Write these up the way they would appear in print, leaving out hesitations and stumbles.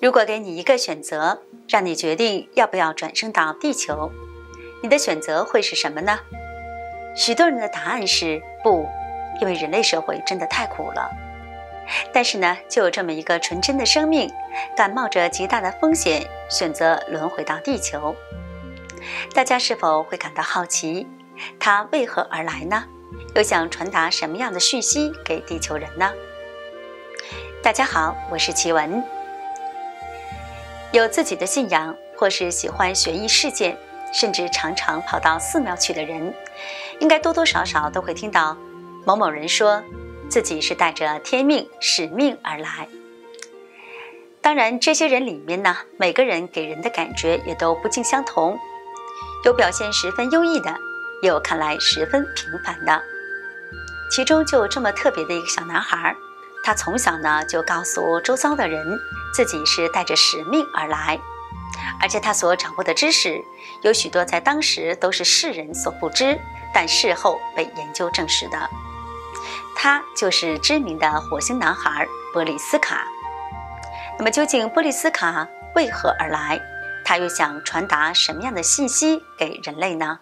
如果给你一个选择，让你决定要不要转生到地球，你的选择会是什么呢？许多人的答案是不，因为人类社会真的太苦了。但是呢，就有这么一个纯真的生命，敢冒着极大的风险选择轮回到地球。大家是否会感到好奇，它为何而来呢？又想传达什么样的讯息给地球人呢？大家好，我是奇文。有自己的信仰，或是喜欢学艺事件，甚至常常跑到寺庙去的人，应该多多少少都会听到某某人说自己是带着天命使命而来。当然，这些人里面呢，每个人给人的感觉也都不尽相同，有表现十分优异的，也有看来十分平凡的。其中就有这么特别的一个小男孩，他从小呢就告诉周遭的人自己是带着使命而来，而且他所掌握的知识有许多在当时都是世人所不知，但事后被研究证实的。他就是知名的火星男孩波利斯卡。那么究竟波利斯卡为何而来？他又想传达什么样的信息给人类呢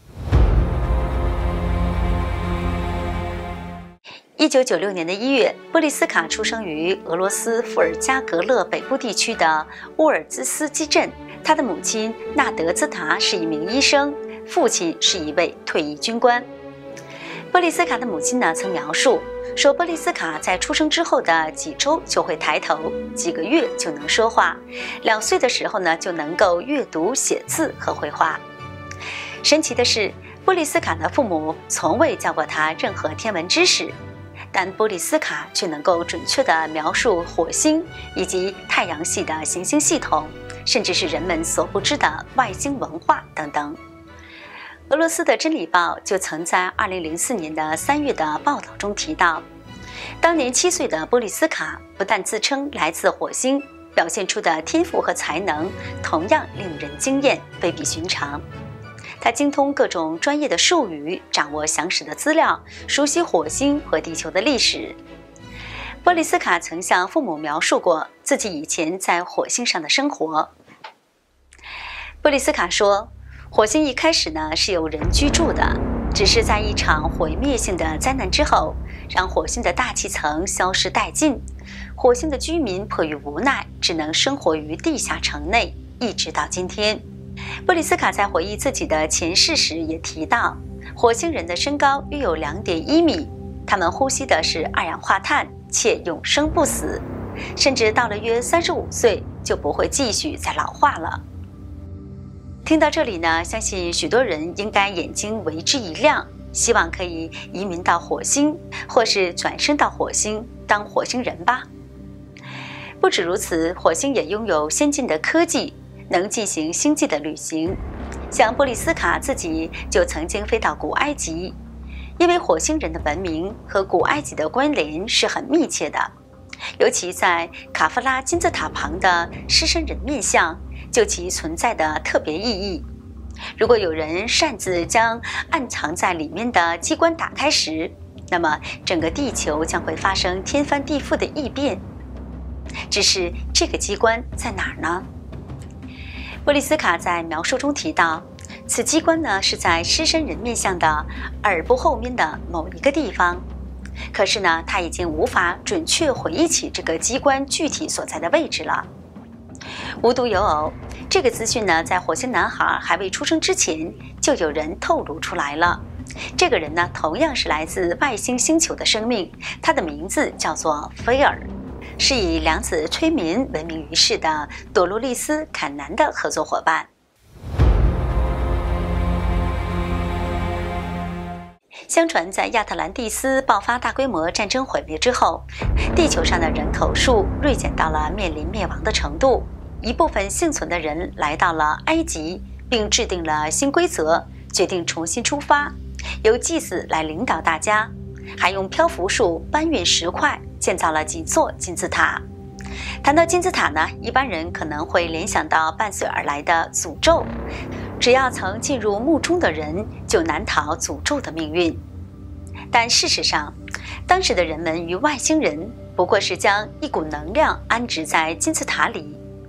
？1996年的1月，波利斯卡出生于俄罗斯伏尔加格勒北部地区的乌尔兹斯基镇。他的母亲纳德兹塔是一名医生，父亲是一位退役军官。波利斯卡的母亲呢，曾描述说，波利斯卡在出生之后的几周就会抬头，几个月就能说话，2岁的时候呢，就能够阅读、写字和绘画。神奇的是，波利斯卡的父母从未教过他任何天文知识，但波利斯卡却能够准确地描述火星以及太阳系的行星系统，甚至是人们所不知的外星文化等等。俄罗斯的《真理报》就曾在2004年的3月的报道中提到，当年7岁的波利斯卡不但自称来自火星，表现出的天赋和才能同样令人惊艳，非比寻常。他精通各种专业的术语，掌握详实的资料，熟悉火星和地球的历史。波利斯卡曾向父母描述过自己以前在火星上的生活。波利斯卡说，火星一开始呢是有人居住的，只是在一场毁灭性的灾难之后，让火星的大气层消失殆尽，火星的居民迫于无奈，只能生活于地下城内，一直到今天。波利斯卡在回忆自己的前世时也提到，火星人的身高约有2.1米，他们呼吸的是二氧化碳，且永生不死，甚至到了约35岁就不会继续再老化了。听到这里呢，相信许多人应该眼睛为之一亮，希望可以移民到火星，或是转生到火星当火星人吧。不止如此，火星也拥有先进的科技，能进行星际的旅行。像波利斯卡自己就曾经飞到古埃及，因为火星人的文明和古埃及的关联是很密切的，尤其在卡夫拉金字塔旁的狮身人面像就其存在的特别意义。如果有人擅自将暗藏在里面的机关打开时，那么整个地球将会发生天翻地覆的异变。只是这个机关在哪儿呢？波利斯卡在描述中提到，此机关呢是在狮身人面像的耳部后面的某一个地方。可是呢，他已经无法准确回忆起这个机关具体所在的位置了。无独有偶，这个资讯呢，在火星男孩还未出生之前，就有人透露出来了。这个人呢，同样是来自外星星球的生命，他的名字叫做菲尔，是以量子催眠闻名于世的朵洛丽丝·坎南的合作伙伴。相传，在亚特兰蒂斯爆发大规模战争毁灭之后，地球上的人口数锐减到了面临灭亡的程度。一部分幸存的人来到了埃及，并制定了新规则，决定重新出发，由祭司来领导大家，还用漂浮树搬运石块，建造了几座金字塔。谈到金字塔呢，一般人可能会联想到伴随而来的诅咒，只要曾进入墓中的人，就难逃诅咒的命运。但事实上，当时的人们与外星人不过是将一股能量安置在金字塔里，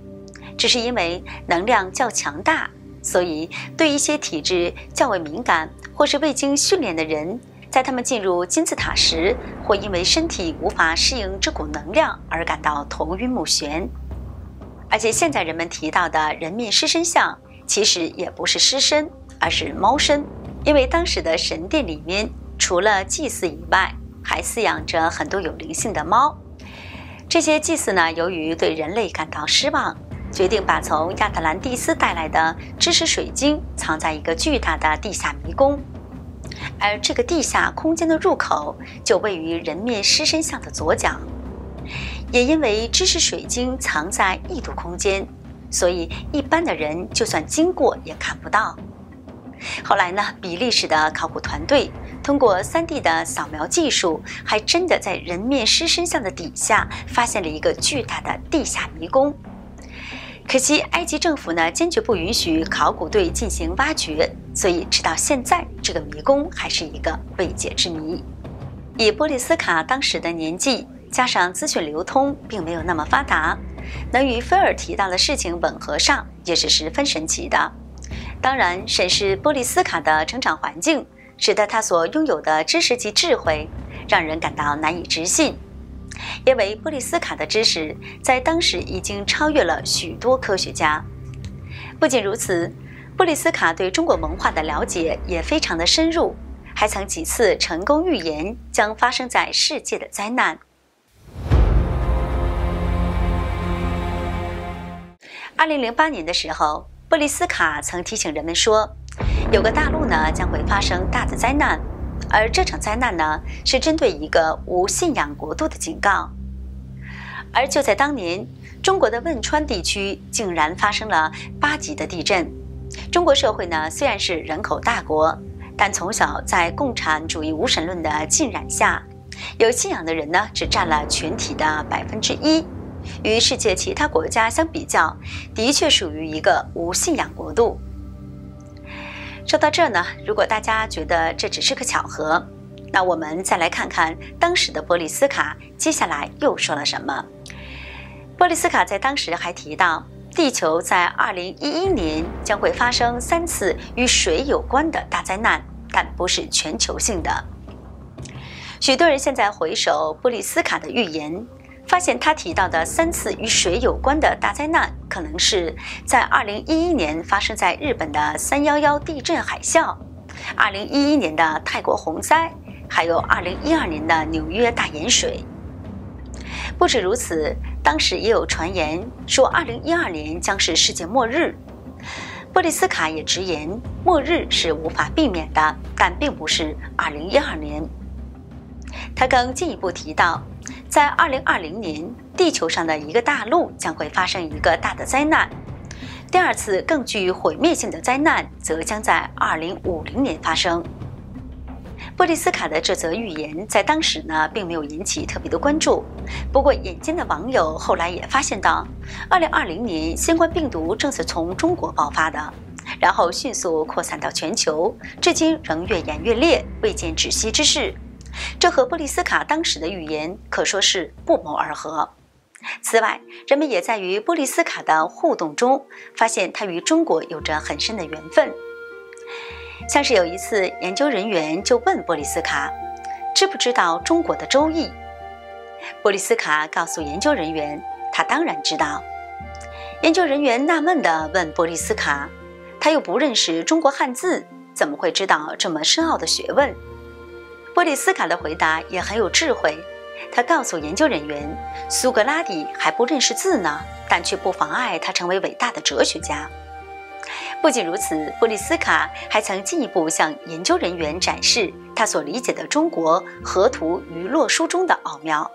只是因为能量较强大，所以对一些体质较为敏感或是未经训练的人，在他们进入金字塔时，会因为身体无法适应这股能量而感到头晕目眩。而且现在人们提到的人面狮身像，其实也不是狮身，而是猫身，因为当时的神殿里面除了祭祀以外，还饲养着很多有灵性的猫。这些祭司呢，由于对人类感到失望，决定把从亚特兰蒂斯带来的知识水晶藏在一个巨大的地下迷宫，而这个地下空间的入口就位于人面狮身像的左脚。也因为知识水晶藏在异度空间，所以一般的人就算经过也看不到。后来呢，比利时的考古团队通过 3D 的扫描技术，还真的在人面狮身像的底下发现了一个巨大的地下迷宫。可惜埃及政府呢坚决不允许考古队进行挖掘，所以直到现在这个迷宫还是一个未解之谜。以波利斯卡当时的年纪，加上资讯流通并没有那么发达，能与菲尔提到的事情吻合上也是十分神奇的。当然，审视波利斯卡的成长环境，使得他所拥有的知识及智慧让人感到难以置信。因为波利斯卡的知识在当时已经超越了许多科学家。不仅如此，波利斯卡对中国文化的了解也非常的深入，还曾几次成功预言将发生在世界的灾难。2008年的时候，波利斯卡曾提醒人们说，有个大陆呢将会发生大的灾难，而这场灾难呢是针对一个无信仰国度的警告。而就在当年，中国的汶川地区竟然发生了8级的地震。中国社会呢虽然是人口大国，但从小在共产主义无神论的浸染下，有信仰的人呢只占了全体的1%。与世界其他国家相比较，的确属于一个无信仰国度。说到这呢，如果大家觉得这只是个巧合，那我们再来看看当时的波利斯卡接下来又说了什么。波利斯卡在当时还提到，地球在2011年将会发生3次与水有关的大灾难，但不是全球性的。许多人现在回首波利斯卡的预言，发现他提到的3次与水有关的大灾难，可能是在2011年发生在日本的311地震海啸，2011年的泰国洪灾，还有2012年的纽约大盐水。不止如此，当时也有传言说2012年将是世界末日。波利斯卡也直言，末日是无法避免的，但并不是2012年。他更进一步提到，在2020年，地球上的一个大陆将会发生一个大的灾难，第2次更具毁灭性的灾难则将在2050年发生。波利斯卡的这则预言在当时呢并没有引起特别的关注，不过眼尖的网友后来也发现到，2020年新冠病毒正是从中国爆发的，然后迅速扩散到全球，至今仍越演越烈，未见止息之势。这和波利斯卡当时的预言可说是不谋而合。此外，人们也在与波利斯卡的互动中发现他与中国有着很深的缘分。像是有一次，研究人员就问波利斯卡，知不知道中国的周易？波利斯卡告诉研究人员，他当然知道。研究人员纳闷地问波利斯卡，他又不认识中国汉字，怎么会知道这么深奥的学问？波利斯卡的回答也很有智慧，他告诉研究人员，苏格拉底还不认识字呢，但却不妨碍他成为伟大的哲学家。不仅如此，波利斯卡还曾进一步向研究人员展示他所理解的中国河图与洛书中的奥妙。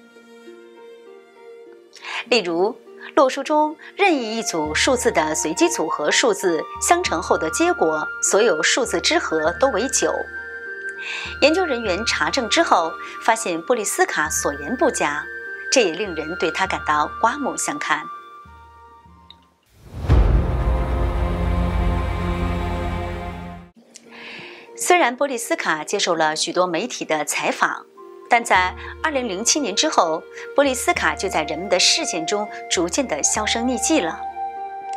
例如，洛书中任意一组数字的随机组合数字相乘后的结果，所有数字之和都为9。研究人员查证之后，发现波利斯卡所言不假，这也令人对他感到刮目相看。虽然波利斯卡接受了许多媒体的采访，但在2007年之后，波利斯卡就在人们的视线中逐渐地销声匿迹了。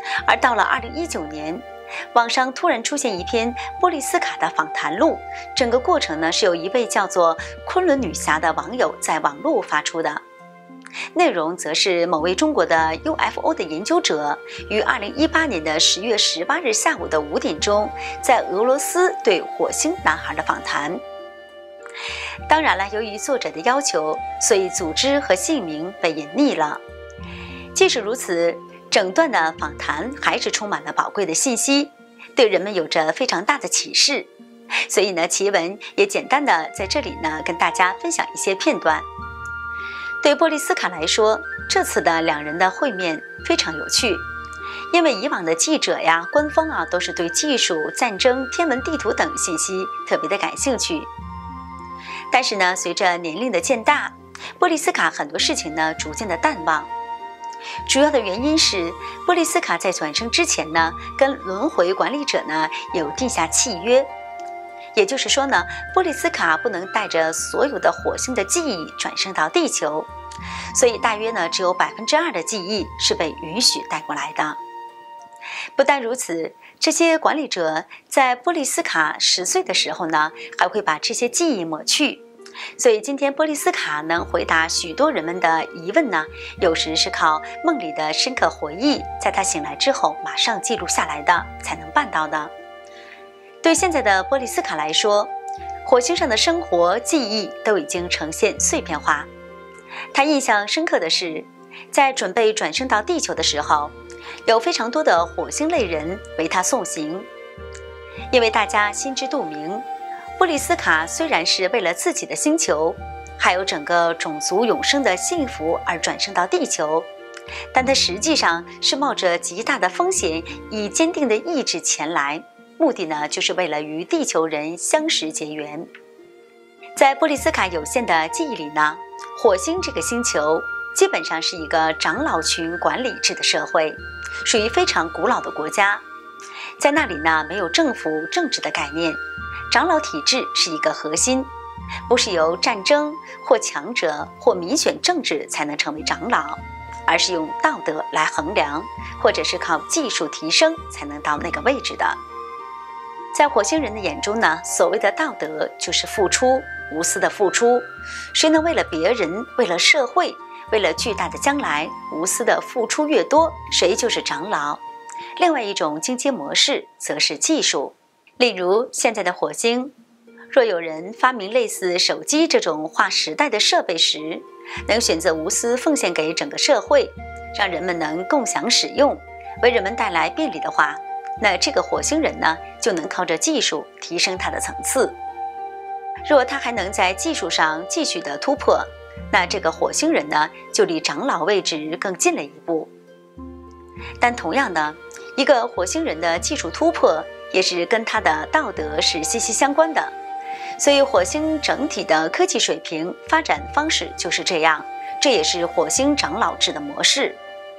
而到了2019年，网上突然出现一篇波丽斯卡的访谈录，整个过程呢是由一位叫做昆仑女侠的网友在网络发出的。内容则是某位中国的 UFO 的研究者于2018年的10月18日下午的5点钟，在俄罗斯对火星男孩的访谈。当然了，由于作者的要求，所以组织和姓名被隐匿了。即使如此，整段的访谈还是充满了宝贵的信息，对人们有着非常大的启示。所以呢，奇闻也简单的在这里呢跟大家分享一些片段。对波丽斯卡来说，这次的两人的会面非常有趣，因为以往的记者呀、官方啊都是对技术、战争、天文地图等信息特别的感兴趣。但是呢，随着年龄的渐大，波丽斯卡很多事情呢逐渐的淡忘。主要的原因是波丽斯卡在转生之前呢，跟轮回管理者呢有定下契约。也就是说呢，波丽斯卡不能带着所有的火星的记忆转生到地球，所以大约呢只有2%的记忆是被允许带过来的。不但如此，这些管理者在波丽斯卡10岁的时候呢，还会把这些记忆抹去。所以今天波丽斯卡能回答许多人们的疑问呢，有时是靠梦里的深刻回忆，在他醒来之后马上记录下来的才能办到的。对现在的波丽斯卡来说，火星上的生活记忆都已经呈现碎片化。他印象深刻的是，在准备转生到地球的时候，有非常多的火星类人为他送行。因为大家心知肚明，波丽斯卡虽然是为了自己的星球，还有整个种族永生的幸福而转生到地球，但他实际上是冒着极大的风险，以坚定的意志前来。目的呢，就是为了与地球人相识结缘。在波丽斯卡有限的记忆里呢，火星这个星球基本上是一个长老群管理制的社会，属于非常古老的国家。在那里呢，没有政府政治的概念，长老体制是一个核心，不是由战争或强者或民选政治才能成为长老，而是用道德来衡量，或者是靠技术提升才能到那个位置的。在火星人的眼中呢，所谓的道德就是付出，无私的付出。谁能为了别人、为了社会、为了巨大的将来，无私的付出越多，谁就是长老。另外一种经济模式则是技术。例如现在的火星，若有人发明类似手机这种划时代的设备时，能选择无私奉献给整个社会，让人们能共享使用，为人们带来便利的话，那这个火星人呢，就能靠着技术提升他的层次。若他还能在技术上继续的突破，那这个火星人呢，就离长老位置更近了一步。但同样的，一个火星人的技术突破也是跟他的道德是息息相关的。所以火星整体的科技水平发展方式就是这样，这也是火星长老制的模式。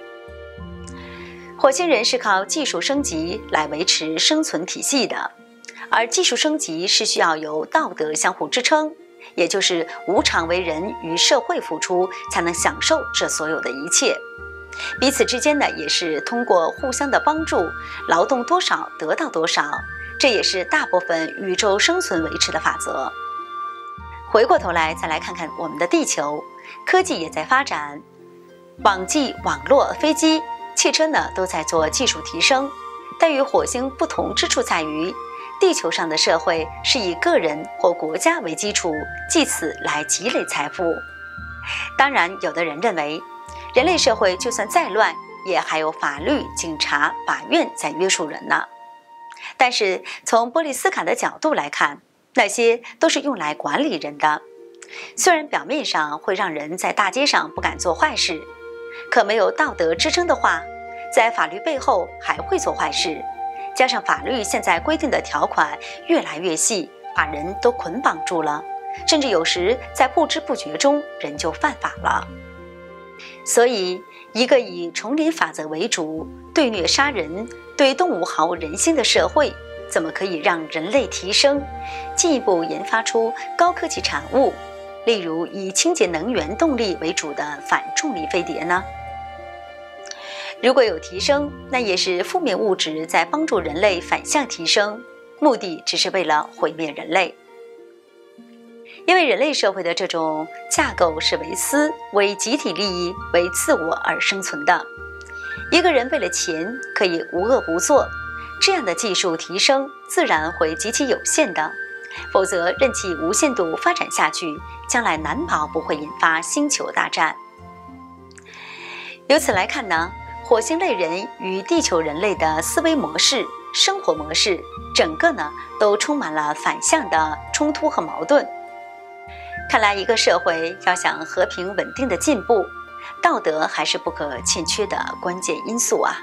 火星人是靠技术升级来维持生存体系的，而技术升级是需要由道德相互支撑，也就是无偿为人与社会付出，才能享受这所有的一切。彼此之间呢，也是通过互相的帮助，劳动多少得到多少，这也是大部分宇宙生存维持的法则。回过头来再来看看我们的地球，科技也在发展，网际、网络、飞机、汽车呢都在做技术提升，但与火星不同之处在于，地球上的社会是以个人或国家为基础，借此来积累财富。当然，有的人认为，人类社会就算再乱，也还有法律、警察、法院在约束人呢。但是从波丽斯卡的角度来看，那些都是用来管理人的。虽然表面上会让人在大街上不敢做坏事，可没有道德支撑的话，在法律背后还会做坏事。加上法律现在规定的条款越来越细，把人都捆绑住了，甚至有时在不知不觉中人就犯法了。所以一个以丛林法则为主，对虐杀人、对动物毫无人性的社会，怎么可以让人类提升，进一步研发出高科技产物，例如以清洁能源动力为主的反重力飞碟呢？ 如果有提升，那也是负面物质在帮助人类反向提升，目的只是为了毁灭人类。因为人类社会的这种架构是为私、为集体利益、为自我而生存的。一个人为了钱可以无恶不作，这样的技术提升自然会极其有限的，否则任其无限度发展下去，将来难保不会引发星球大战。由此来看呢，火星类人与地球人类的思维模式、生活模式，整个呢都充满了反向的冲突和矛盾。看来一个社会要想和平稳定的进步，道德还是不可欠缺的关键因素啊。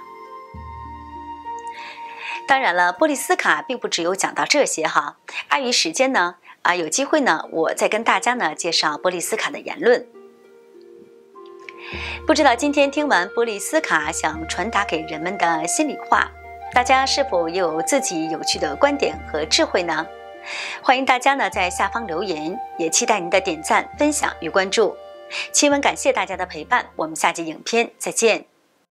当然了，波利斯卡并不只有讲到这些哈，碍于时间呢，有机会呢，我再跟大家呢介绍波利斯卡的言论。不知道今天听完波利斯卡想传达给人们的心里话，大家是否也有自己有趣的观点和智慧呢？欢迎大家呢在下方留言，也期待您的点赞、分享与关注。期文感谢大家的陪伴，我们下集影片再见。